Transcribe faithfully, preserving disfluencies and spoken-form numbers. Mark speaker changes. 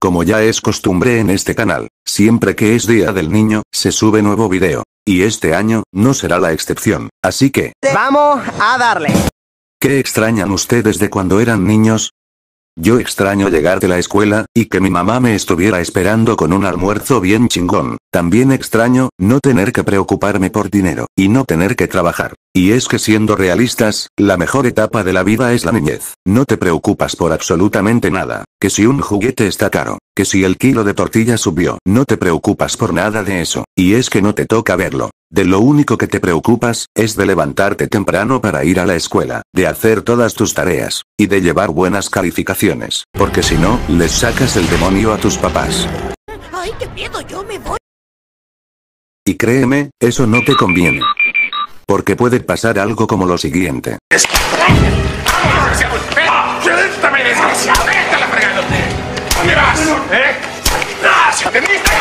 Speaker 1: Como ya es costumbre en este canal, siempre que es día del niño, se sube nuevo video. Y este año, no será la excepción, así que...
Speaker 2: ¡vamos a darle!
Speaker 1: ¿Qué extrañan ustedes de cuando eran niños? Yo extraño llegar de la escuela, y que mi mamá me estuviera esperando con un almuerzo bien chingón. También extraño, no tener que preocuparme por dinero, y no tener que trabajar. Y es que siendo realistas, la mejor etapa de la vida es la niñez. No te preocupas por absolutamente nada. Que si un juguete está caro, que si el kilo de tortilla subió, no te preocupas por nada de eso. Y es que no te toca verlo. De lo único que te preocupas, es de levantarte temprano para ir a la escuela, de hacer todas tus tareas, y de llevar buenas calificaciones. Porque si no, les sacas el demonio a tus papás.
Speaker 3: ¡Ay, qué miedo! ¡Yo me voy!
Speaker 1: Y créeme, eso no te conviene. Porque puede pasar algo como lo siguiente.
Speaker 4: ¡Suéltame, desgraciado! ¡Vete a la fregada! ¿Dónde vas? ¿Eh? ¡No! ¡Se te